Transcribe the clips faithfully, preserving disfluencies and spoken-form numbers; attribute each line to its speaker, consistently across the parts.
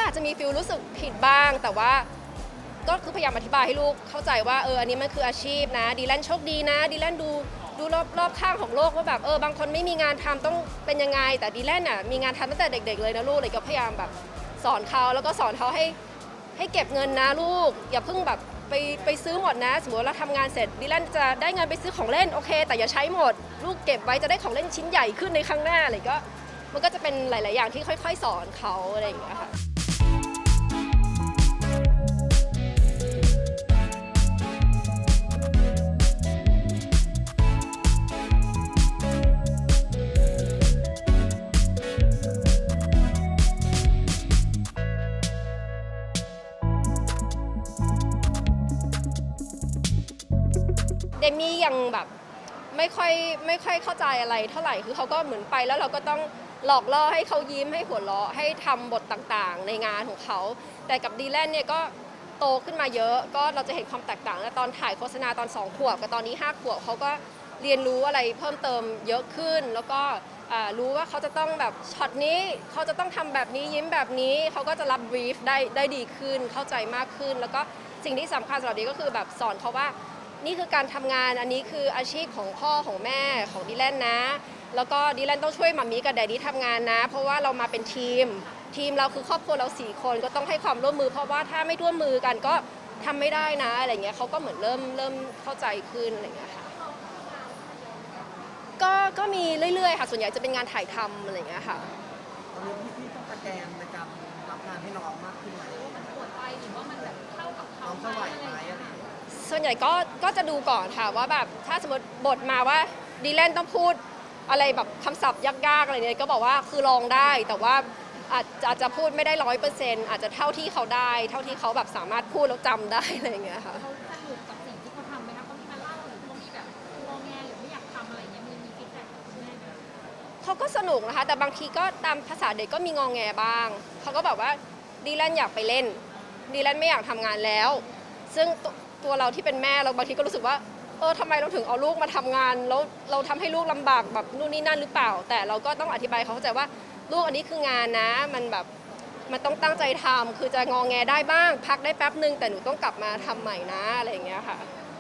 Speaker 1: อาจจะมีฟิลรู้สึกผิดบ้างแต่ว่าก็คือพยายามอธิบายให้ลูกเข้าใจว่าเอออันนี้มันคืออาชีพนะดีแลนโชคดีนะดีแลนดูดูรอบรอบข้างของโลกว่าแบบเออบางคนไม่มีงานทำต้องเป็นยังไงแต่ดีแลนน่ะมีงานทำตั้งแต่เด็กๆเลยนะลูกเลยก็พยายามแบบสอนเขาแล้วก็สอนเขาให้ให้เก็บเงินนะลูกอย่าเพิ่งแบบไปไปซื้อหมดนะสมมติเราทำงานเสร็จดีแลนจะได้เงินไปซื้อของเล่นโอเคแต่อย่าใช้หมดลูกเก็บไว้จะได้ของเล่นชิ้นใหญ่ขึ้นในครั้งหน้าอะไรก็มันก็จะเป็นหลายๆอย่างที่ค่อยๆสอนเขาอะไรอย่างเงี้ยค่ะเดมี่ยังแบบไม่ค่อยไม่ค่อยเข้าใจอะไรเท่าไหร่คือเขาก็เหมือนไปแล้วเราก็ต้องหลอกล่อให้เขายิ้มให้หัวเราะให้ทำบทต่างๆในงานของเขาแต่กับดีแลนเนี่ยก็โตขึ้นมาเยอะก็เราจะเห็นความแตกต่างและตอนถ่ายโฆษณาตอนสองขวบกับตอนนี้ห้าขวบเขาก็เรียนรู้อะไรเพิ่มเติมเยอะขึ้นแล้วก็รู้ว่าเขาจะต้องแบบช็อตนี้เขาจะต้องทำแบบนี้ยิ้มแบบนี้เขาก็จะรับบรีฟได้ได้ดีขึ้นเข้าใจมากขึ้นแล้วก็สิ่งที่สำคัญสำหรับดีก็คือแบบสอนเขาว่านี่คือการทำงานอันนี้คืออาชีพของพ่อของแม่ของดีแลนนะแล้วก็ดีแลนต้องช่วยมัมมี่กับแดดดี้ทำงานนะเพราะว่าเรามาเป็นทีมทีมเราคือครอบครัวเราสี่คนก็ต้องให้ความร่วมมือเพราะว่าถ้าไม่ร่วมมือกันก็ทำไม่ได้นะอะไรเงี้ยเขาก็เหมือนเริ่มเริ่มเข้าใจขึ้นอะไรเงี้ยค่ะก็ก็มีเรื่อยๆค่ะส่วนใหญ่จะเป็นงานถ่ายทำอะไรเงี้ยค่ะ
Speaker 2: ตอนนี้พี่ๆต้องตะแกรงในการรับงานให้น้องมากขึ้นไหม
Speaker 3: มันปวดไปหรือว่ามันแบบเข้ากับเขา
Speaker 2: น้องจะไหวไหมอะไร
Speaker 1: ส่วนใหญ่ก็ก็จะดูก่อนค่ะว่าแบบถ้าสมมติบทมาว่าดีแลนต้องพูดอะไรแบบคำศัพท์ยากๆอะไรเนี่ยก็บอกว่าคือลองได้แต่ว่าอาจอาจจะพูดไม่ได้ร้อยเปอร์เซ็นต์อาจจะเท่าที่เขาได้เท่าที่เขาแบบสามารถพูดแล้วจำได้อะไรอย่างเงี้ยค่ะ
Speaker 3: เขาสนุกกับสิ่งที่เขาทำไหมคะเขามีมาเล่าหรือเขามีแบบงอแงหรือไม่อยากทำอะไรเงี้ยมีมีฟีดแบ็กจากคุณแม่ไหม
Speaker 1: เขาก็สนุกนะคะแต่บางทีก็ตามภาษาเด็กก็มีงอแงบ้างเขาก็แบบว่าดีแลนอยากไปเล่นดีแลนไม่อยากทำงานแล้วซึ่งตัวเราที่เป็นแม่เราบางทีก็รู้สึกว่าเออทำไมเราถึงเอาลูกมาทำงานแล้วเราทำให้ลูกลำบากแบบนู่นนี่นั่นหรือเปล่าแต่เราก็ต้องอธิบายเขาเข้าใจว่าลูกอันนี้คืองานนะมันแบบมันต้องตั้งใจทำคือจะงอแงได้บ้างพักได้แป๊บนึงแต่หนูต้องกลับมาทำใหม่นะอะไรอย่างเงี้ยค่ะ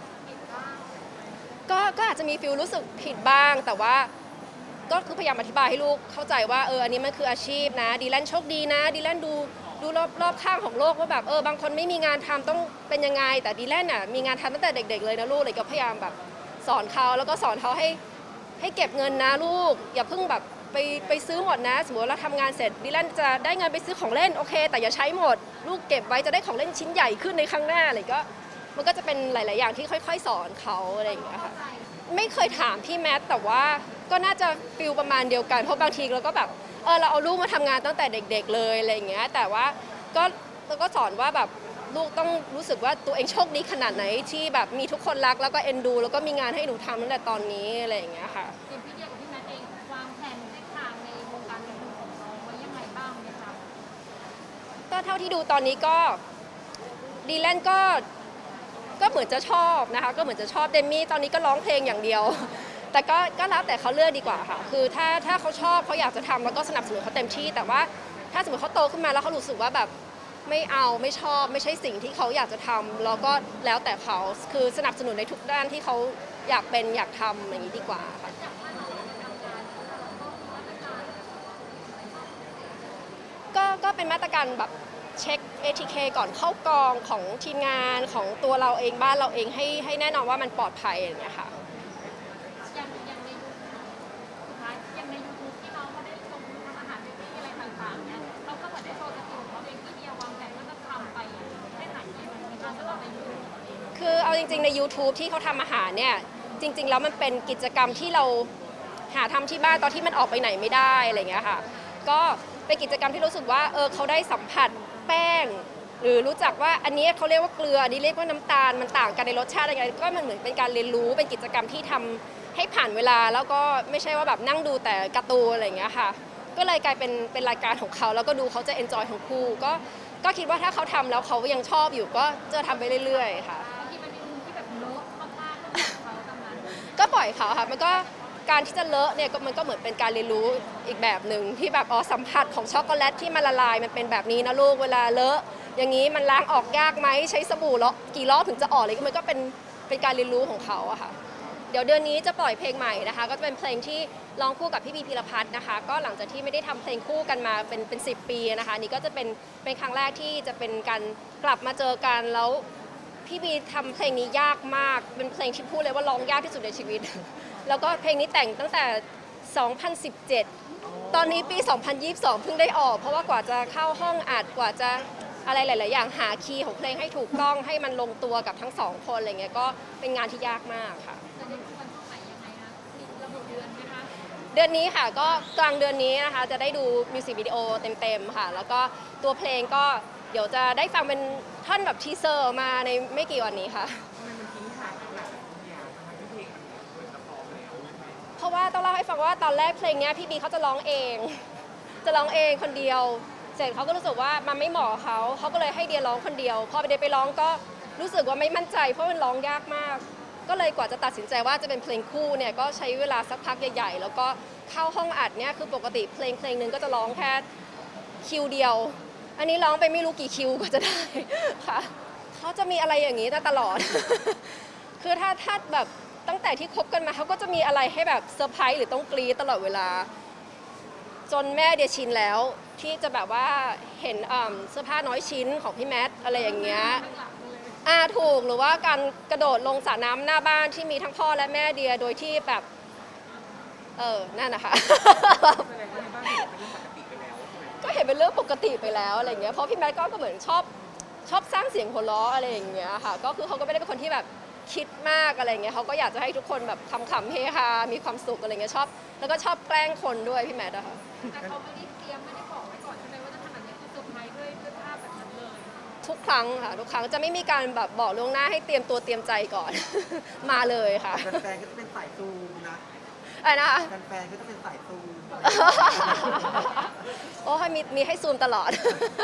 Speaker 1: ก็ก็อาจจะมีฟิลรู้สึกผิดบ้างแต่ว่าก็คือพยายามอธิบายให้ลูกเข้าใจว่าเอออันนี้มันคืออาชีพนะดีแลนโชคดีนะดีแลนดูดูรอบรอบข้างของโลกว่าแบบเออบางคนไม่มีงานทำต้องเป็นยังไงแต่ดีแลนน่ะมีงานทำตั้งแต่เด็กๆเลยนะลูกเลยก็พยายามแบบสอนเขาแล้วก็สอนเขาให้ให้เก็บเงินนะลูกอย่าเพิ่งแบบไปไปซื้อหมดนะสมมติเราทำงานเสร็จดีแลนจะได้เงินไปซื้อของเล่นโอเคแต่อย่าใช้หมดลูกเก็บไว้จะได้ของเล่นชิ้นใหญ่ขึ้นในครั้งหน้าอะไรก็มันก็จะเป็นหลายๆอย่างที่ค่อยๆสอนเขาอะไรอย่างเงี้ยค่ะไม่เคยถามพี่แมทแต่ว่าก็น่าจะฟิลประมาณเดียวกันเพราะบางทีเราก็แบบเออเราเอาลูกมาทำงานตั้งแต่เด็กๆเลยอะไรอย่างเงี้ยแต่ว่าก็เราก็สอนว่าแบบลูกต้องรู้สึกว่าตัวเองโชคดีขนาดไหนที่แบบมีทุกคนรักแล้วก็เอ็นดูแล้วก็มีงานให้หนูทำตั้งแต่ตอนนี้อะไรอย่างเงี้ยค่ะ
Speaker 3: อย่างพี่เดียกับพี่แมทเองวางแผนในทางในวงการบันเทิงของน้องไว้ยังไงบ้างไหมคะ
Speaker 1: ก็เท่าที่ดูตอนนี้ก็ดีแลนก็ก็เหมือนจะชอบนะคะก็เหมือนจะชอบเดมี่ตอนนี้ก็ร้องเพลงอย่างเดียวแต่ก็ก็แล้วแต่เขาเลือกดีกว่าค่ะคือถ้าถ้าเขาชอบเขาอยากจะทำแล้วก็สนับสนุนเขาเต็มที่แต่ว่าถ้าสมมติเขาโตขึ้นมาแล้วเขารู้สึกว่าแบบไม่เอาไม่ชอบไม่ใช่สิ่งที่เขาอยากจะทำแล้วก็แล้วแต่เขาคือสนับสนุนในทุกด้านที่เขาอยากเป็นอยากทำอย่างนี้ดีกว่าค่ะก็ก็เป็นมาตรการแบบเช็ค เอ ที เค ก่อนเข้ากองของทีมงานของตัวเราเองบ้านเราเองให้ให้แน่นอนว่ามันปลอดภัยอย่างเงี้ยค่ะ
Speaker 3: อย่างอย่างในสุดท้ายอย่างใน ยูทูบ ที่น้องเขาได้ชมทำอาหารเบเกอรี่อะไรต่างๆเนี่ยเขาก็เหมือนได้โชว์สกิลของเขาเองที่เดียววางแผนว่าจะทำไปแค่ไหนยังไงในการสำหรับใน ยูทูบ
Speaker 1: คือเอาจริงๆใน ยูทูบ ที่เขาทำอาหารเนี่ยจริงๆแล้วมันเป็นกิจกรรมที่เราหาทำที่บ้านตอนที่มันออกไปไหนไม่ได้อะไรเงี้ยค่ะก็เป็นกิจกรรมที่รู้สึกว่าเออเขาได้สัมผัสแป้งหรือรู้จักว่าอันนี้เขาเรียกว่าเกลืออันนี้เรียกว่าน้ำตาลมันต่างกันในรสชาติอะไรก็มันเหมือนเป็นการเรียนรู้เป็นกิจกรรมที่ทำให้ผ่านเวลาแล้วก็ไม่ใช่ว่าแบบนั่งดูแต่การ์ตูนอะไรอย่างเงี้ยค่ะก็เลยกลายเป็นเป็นรายการของเขาแล้วก็ดูเขาจะเอนจอยทั้งคู่ก็ก็คิดว่าถ้าเขาทำแล้วเขายังชอบอยู่ก็จะทำไปเรื่อยๆค่ะ
Speaker 3: บางทีมันมีมุมที่แบบเลอะมากๆก็ปล่อยเขาตรงนั้น
Speaker 1: ก็ปล่อยเขาค่ะมันก็การที่จะเลอะเนี่ยก็มันก็เหมือนเป็นการเรียนรู้อีกแบบหนึ่งที่แบบอ๋อสัมผัสของช็อกโกแลตที่มันละลายมันเป็นแบบนี้นะลูกเวลาเลอะอย่างนี้มันล้างออกยากไหมใช้สบู่แล้วกี่รอบถึงจะออกเลยมันก็เป็นเป็นการเรียนรู้ของเขาอะค่ะเดี๋ยวเดือนนี้จะปล่อยเพลงใหม่นะคะก็จะเป็นเพลงที่ร้องคู่กับพี่บีพีรพัฒน์นะคะก็หลังจากที่ไม่ได้ทำเพลงคู่กันมาเป็นเป็นสิบปีนะคะนี่ก็จะเป็นเป็นครั้งแรกที่จะเป็นการกลับมาเจอกันแล้วพี่บีทำเพลงนี้ยากมากเป็นเพลงที่พูดเลยว่าร้องยากที่สุดในชีวิต แล้วก็เพลงนี้แต่งตั้งแต่ สองพันสิบเจ็ด ตอนนี้ปี สองพันยี่สิบสอง เพิ่งได้ออก เพราะว่ากว่าจะเข้าห้องอัด กว่าจะอะไรหลาย ๆ อย่างหาคีย์ของเพลงให้ถูกต้องให้มันลงตัวกับทั้งสองคนอะไรเงี้ยก็เป็นงานที่ยากมากค่ะ
Speaker 3: จะได้ดูวันช่วงไหนยังไงคะมีระบุเดือนไหมคะ
Speaker 1: เดือนนี้ค่ะก็กลางเดือนนี้นะคะจะได้ดูมิวสิกวิดีโอเต็ม ๆ ค่ะ แล้วก็ตัวเพลงก็เดี๋ยวจะได้ฟังเป็นท่อนแบบทีเซอร์มาในไม่กี่วันนี้ค่ะ เพราะว่าต้องเล่าให้ฟังว่าตอนแรกเพลงนี้พี่บีเขาจะร้องเอง จะร้องเองคนเดียว เสร็จเขาก็รู้สึกว่ามันไม่เหมาะเขาเขาก็เลยให้เดียร้องคนเดียว พอไปเดียไปร้องก็รู้สึกว่าไม่มั่นใจเพราะมันร้องยากมาก ก็เลยกว่าจะตัดสินใจว่าจะเป็นเพลงคู่เนี่ยก็ใช้เวลาสักพักใหญ่ๆ แล้วก็เข้าห้องอัดเนี่ยคือปกติเพลงเพลงหนึ่งก็จะร้องแค่คิวเดียว อันนี้ร้องไปไม่รู้กี่คิวก็จะได้ ค่ะเขาจะมีอะไรอย่างนี้ตลอด คือถ้าถ้าแบบตั้งแต่ที่คบกันมาเขาก็จะมีอะไรให้แบบเซอร์ไพรส์หรือต้องกรี๊ดตลอดเวลา จนแม่เดียชินแล้วที่จะแบบว่าเห็นเสื้อผ้าน้อยชิ้นของพี่แมทอะไรอย่างเงี้ยอ่าถูกหรือว่าการกระโดดลงสระน้ำหน้าบ้านที่มีทั้งพ่อและแม่เดียโดยที่แบบเออนั่นนะคะ ก็เห็นเป็นเรื่องปกติไปแล้วอะไรอย่างเงี้ยเพราะพี่แมทก็เหมือนชอบชอบสร้างเสียงหัวเราะอะไรอย่างเงี้ยค่ะก็คือเขาก็ไม่ได้เป็นคนที่แบบคิดมากอะไรเงี้ยเขาก็อยากจะให้ทุกคนแบบขำๆเฮฮามีความสุขอะไรเงี้ยชอบแล้วก็ชอบแกล้งคนด้วยพี่แมทอะค่ะ
Speaker 3: แต่เขาไม่ได้เตรียมไม่ได้บอกไว้ก่อนใช่ไหมว่าจะทำแบบนี้คือเซอร์ไพรส์ด้วยด้วยภาพแบบนั้นเลย
Speaker 1: ทุกครั้งค่ะทุกครั้งจะไม่มีการแบบบอกล่วงหน้าให้เตรียมตัวเตรียมใจก่อน มาเลยค่ะ
Speaker 2: แฟนๆก็จะเป็นสายซูมนะ
Speaker 1: อะไรนะคะ
Speaker 2: แฟนๆก็จะเป็นสายซูม
Speaker 1: โอ้ยมีมีให้ซูมตลอด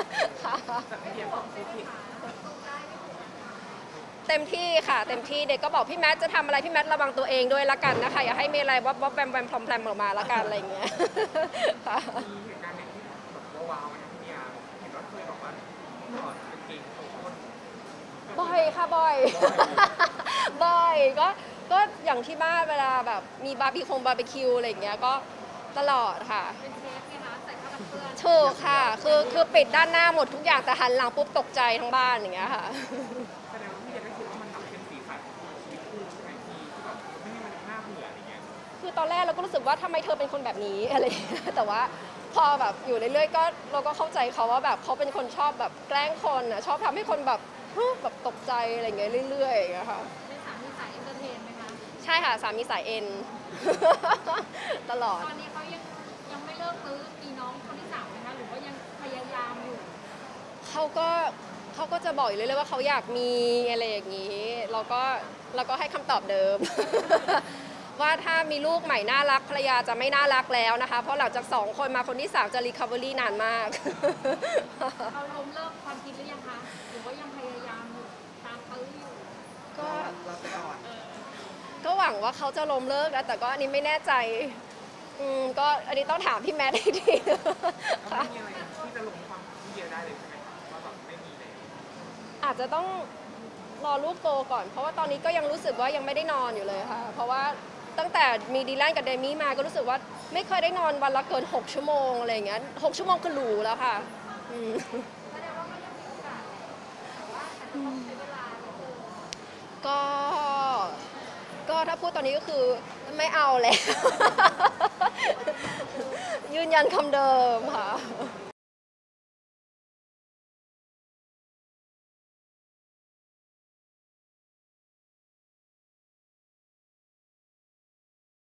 Speaker 1: เต็มที่ค่ะเต็มที่เด็กก็บอกพี่แมทจะทำอะไรพี่แมทระวังตัวเองด้วยละกันนะคะอย่าให้มีอะไรวับวับแวมแวมพลอมแพลมออกมาละกันอะไรอย่างเงี้ย ค่ะ
Speaker 4: มีเหตุการณ์ไหนที่แบบว้าวๆไหมพี่เบียร์เห็นว่าเคยบอกว่าถอดกางเกงโชว์ก้น
Speaker 1: บ่อยค่ะบ่อย บ่อยก็ก็อย่างที่บ้านเวลาแบบมีบาร์บีคงบาร์บีคิวอะไรอย่างเงี้ยก็ตลอดค่ะ
Speaker 3: เป็นเชฟไงคะใส่ผ้ากันเปื้อน
Speaker 1: ถูกค่ะคือคือปิดด้านหน้าหมดทุกอย่างแต่หันหลังปุ๊บตกใจทั้งบ้านอย่างเงี้ยค่ะ
Speaker 4: แสดงว่าพี่เบียร์ก็คิดว่ามันแบบเป็นสีสันของชีวิตคู่ใช่ไหมที่ที่แบบไม่ให้มันน่าเบื่ออะไรเงี้ย
Speaker 1: คือตอนแรกเราก็รู้สึกว่าทำไมเธอเป็นคนแบบนี้อะไรอย่างเงี้ยแต่ว่าพอแบบอยู่เรื่อยๆก็เราก็เข้าใจเขาว่าแบบเขาเป็นคนชอบแบบแกล้งคนอ่ะชอบทำให้คนแบบฮึแบบตกใจอะไรอย่างเงี้ยเรื่อยๆอย่างเงี้ยค่ะ
Speaker 3: เป็นสามีสายเอนเตอร์เทนไหมคะ
Speaker 1: ใช่ค่ะสามีสายเอ็น ตลอด
Speaker 3: ตอนนี้เขายังยังไม่เลิกซื้อมีน้องคนที่สามไหมคะหรือว่ายังพยายามอยู่
Speaker 1: เขาก็เขาก็จะบอกอยู่เรื่อยๆว่าเขาอยากมีอะไรอย่างนี้ เราก็เราก็ให้คำตอบเดิม ว่าถ้ามีลูกใหม่น่ารักภรรยาจะไม่น่ารักแล้วนะคะ เพราะหลังจากสองคนมาคนที่สามจะรีคา v ว r y นานมาก
Speaker 3: เราล้มเลิกความคิดหรือยังคะหรือว่ายังพยายามอยู่ตามตื้ออยู่
Speaker 1: ก็
Speaker 2: เราไปก่อน
Speaker 1: ก็หวังว่าเขาจะล้มเลิกนะแต่ก็อันนี้ไม่แน่ใจอืมก็อันนี้ต้องถามพี่แมทอีกที
Speaker 4: ก็ไม่มีอะไรที่จะลงความพี่เบียร์ได้เลยใช่ไหมว่าแบบไม่มีเลย
Speaker 1: อาจจะต้องรอลูกโตก่อน เพราะว่าตอนนี้ก็ยังรู้สึกว่ายังไม่ได้นอนอยู่เลยค่ะ เพราะว่าตั้งแต่มีดีแลนกับเดมี่มาก็รู้สึกว่าไม่เคยได้นอนวันละเกินหกชั่วโมงอะไรอย่างเงี้ยหกชั่วโมงก็หรูแล้วค่ะอืม
Speaker 3: แสดงว่าก็ยังมีโอกาสแต่ว่าอาจจะต้องใช้เวลานิดนึง
Speaker 1: ก็ ก็ถ้าพูดตอนนี้ก็คือไม่เอาแล้ว ยืนยันคำเดิมค่ะ